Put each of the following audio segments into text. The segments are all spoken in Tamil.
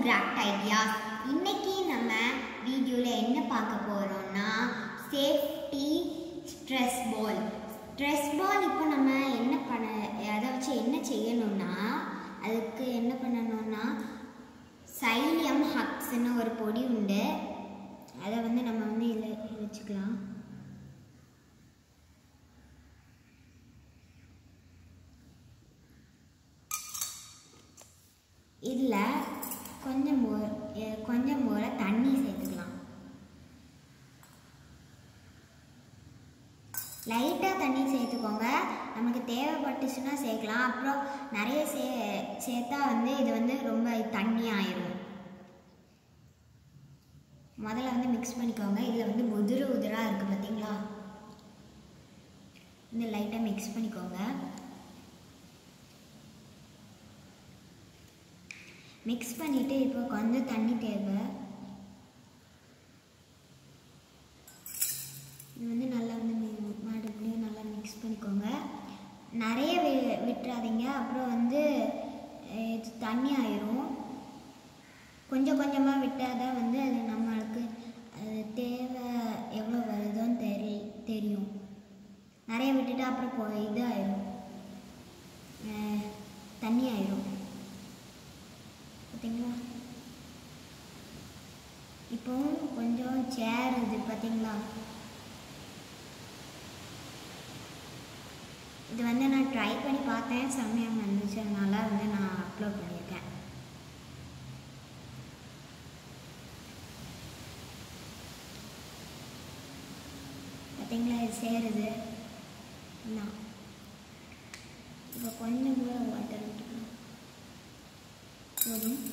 Craft ideas. இன்னைக்கு நம்ம வீடியோவில் என்ன பார்க்க போகிறோம்னா safety stress ball. Stress ball இப்போ நம்ம அதை வச்சு என்ன செய்யணும்னா, அதுக்கு என்ன பண்ணணும்னா சைலியம் ஹக்ஸ்ன்னு ஒரு பொடி உண்டு. அதை நம்ம இதில் வச்சுக்கலாம். இதில் கொஞ்சம் போல தண்ணி சேர்த்துக்கலாம். லைட்டாக தண்ணி சேர்த்துக்கோங்க. நமக்கு தேவைப்பட்டுச்சுன்னா சேர்க்கலாம். அப்புறம் நிறைய சேர்த்தா இது ரொம்ப தண்ணி ஆயிரும். முதல்ல மிக்ஸ் பண்ணிக்கோங்க. இதில் உதிராக இருக்குது பார்த்தீங்களா, இந்த லைட்டாக மிக்ஸ் பண்ணிக்கோங்க. மிக்ஸ் பண்ணிவிட்டு இப்போ கொஞ்சம் தண்ணி தேவை. இது நல்லா மறுபடியும் நல்லா மிக்ஸ் பண்ணிக்கோங்க. நிறைய விட்டுறாதீங்க, அப்புறம் இது தண்ணி ஆயிரும். கொஞ்சம் கொஞ்சமாக விட்டால் தான் அது நம்மளுக்கு அது தேவை எவ்வளோ வருதோன்னு தெரியும். நிறைய விட்டுட்டு அப்புறம் இது ஆயிரும், தண்ணி ஆயிரும். பார்த்தீங்களா, இப்போ கொஞ்சம் சேருது பார்த்தீங்களா. இது நான் ட்ரை பண்ணி பார்த்தேன், செம்மையாக வந்துச்சு. அதனால நான் அப்லோட் பண்ணியிருக்கேன். பார்த்தீங்களா, இது சேருது. இப்போ கொஞ்சம் கூட வாட்டர் விட்டுக்கணும் போதும்.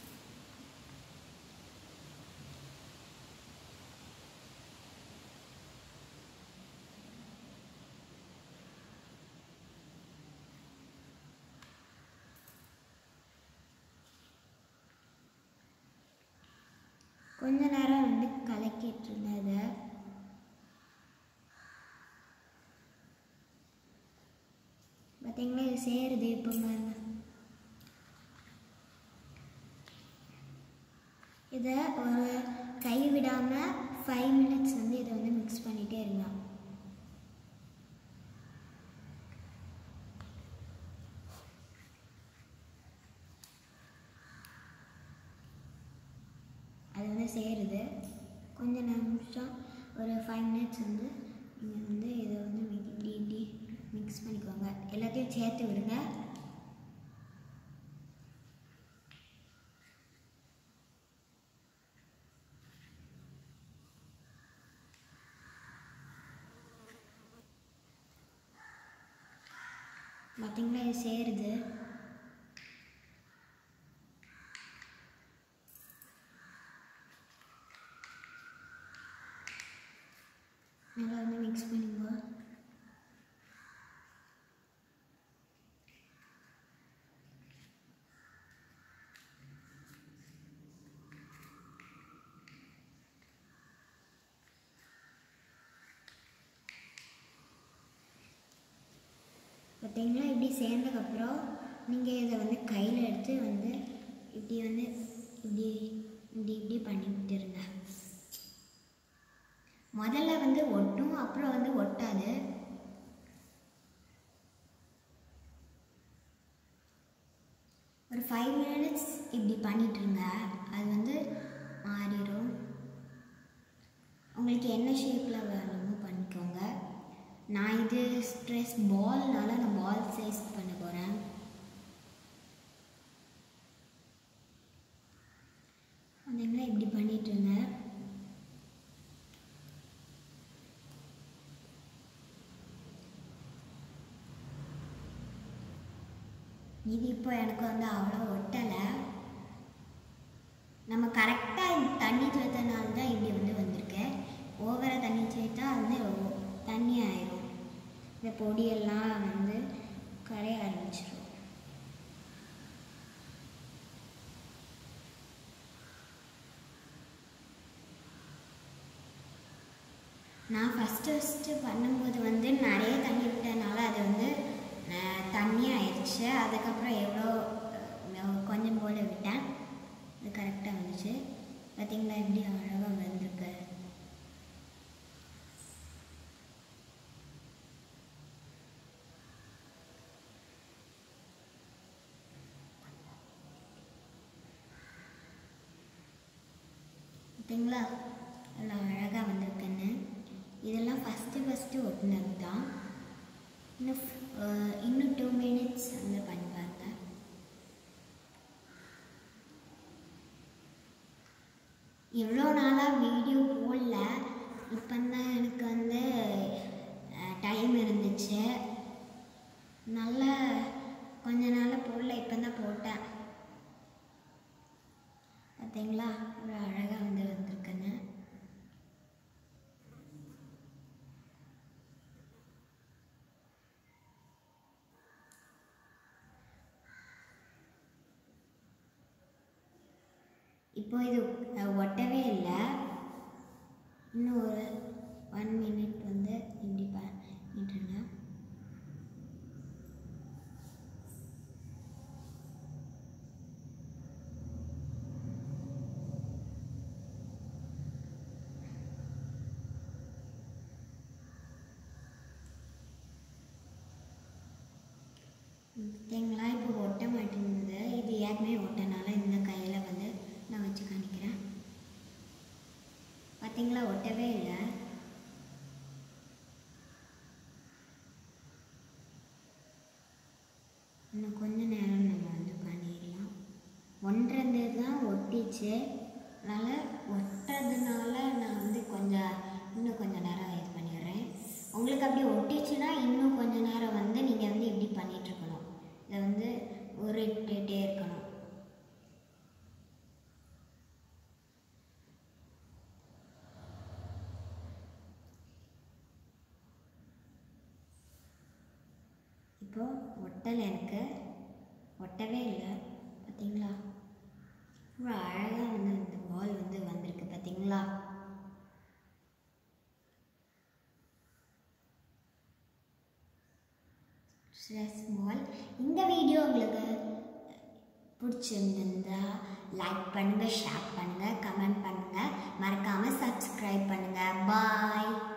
கொஞ்ச நேரம் கலக்கிட்டு இருந்தது. பார்த்தீங்களா, இது சேருது. இப்போ இதை ஒரு கை விடாமல் 5 மினிட்ஸ் இதை மிக்ஸ் பண்ணிகிட்டே இருங்க. அது சேருது. கொஞ்சம் நிமிஷம் ஒரு 5 மினிட்ஸ் நீங்கள் இதை இப்படி மிக்ஸ் பண்ணிக்கோங்க. எல்லாத்தையும் சேர்த்து விடுங்க. பார்த்தீங்களா, இது சேருது. நல்லா மிக்ஸ் பண்ணிக்கோ. பார்த்தீங்களா, இப்படி சேர்ந்ததுக்கப்புறம் நீங்கள் இதை கையில் எடுத்து இப்படி இப்படி இப்படி இப்படி பண்ணிக்கிட்டு இருங்க. முதல்ல ஒட்டும், அப்புறம் ஒட்டாது. ஒரு 5 மினிட்ஸ் இப்படி பண்ணிட்டுருங்க. அது மாறிடும். உங்களுக்கு என்ன ஷேப்பில் வேணுமோ பண்ணிக்கோங்க. நான் இது ஸ்ட்ரெஸ் பால்னால நான் பால் சைஸ் பண்ண போகிறேன். அதனால இப்படி பண்ணிட்டுருங்க. இது இப்போ எனக்கு அவ்வளோ ஒட்டலை. நம்ம கரெக்டாக தண்ணி சேர்த்தனால தான் இப்படி வந்திருக்கு. ஓவராக தண்ணி சேர்த்தா தண்ணி ஆயிரும். இந்த பொடியெல்லாம் கரைய ஆரம்பிச்சிடும். நான் ஃபஸ்ட்டு பண்ணும்போது நிறைய தண்ணி விட்டதுனால அது தண்ணி ஆயிடுச்சு. அதுக்கப்புறம் எவ்வளோ கொஞ்சம் போல் விட்டேன். அது கரெக்டாக வந்துருச்சு. பார்த்தீங்களா எப்படி அழகாக வந்திருக்கு. பார்த்தீங்களா எவ்வளோ அழகாக வந்திருக்குன்னு. இதெல்லாம் ஃபஸ்ட்டு ஒட்டினது தான். இன்னும் 2 minutes வந்து பண்ணி பாருங்க. எவ்வளோ நாளாக வீடியோ போடல. இப்போ தான் எனக்கு வந்து டைம் இருந்துச்சு. நல்லா கொஞ்ச நாளாக போடல, இப்போ தான் போட்டேன். பார்த்தீங்களா இவ்வளோ அழகாக வந்திருக்குன்னு. இப்போ இது ஒட்டவே இல்லை. இன்னும் ஒரு 1 minute வந்து இப்படி பண்ணிட்டுருங்க. பார்த்தீங்களா இப்போ ஒட்ட மாட்டேங்குது. இது ஏற்கனவே ஒட்டனால இந்த கையில் வந்து நான் வச்சு காணிக்கிறேன். பார்த்தீங்களா ஒட்டவே இல்லை. இன்னும் கொஞ்ச நேரம் நம்ம வந்து பண்ணிடலாம். ஒன்றது தான் ஒட்டிச்சு. அதனால் ஒட்டுறதுனால நான் வந்து இன்னும் கொஞ்சம் நேரம் இது பண்ணிடுறேன். உங்களுக்கு அப்படி ஒட்டிச்சுன்னா இன்னும் கொஞ்சம் நேரம் வந்து நீங்கள் வந்து இப்படி பண்ணிகிட்ருக்கணும். இதை வந்து உருட்டிகிட்டே இருக்கணும். இப்போது ஒட்டலை, எனக்கு ஒட்டவே இல்லை. பார்த்தீங்களா ரொம்ப அழகாக வந்து இந்த பால் வந்து வந்திருக்கு. பார்த்தீங்களா ஸ்ட்ரெஸ் பால். இந்த வீடியோ உங்களுக்கு பிடிச்சிருந்தா லைக் பண்ணுங்கள், ஷேர் பண்ணுங்கள், கமெண்ட் பண்ணுங்கள், மறக்காமல் சப்ஸ்கிரைப் பண்ணுங்கள். பாய்.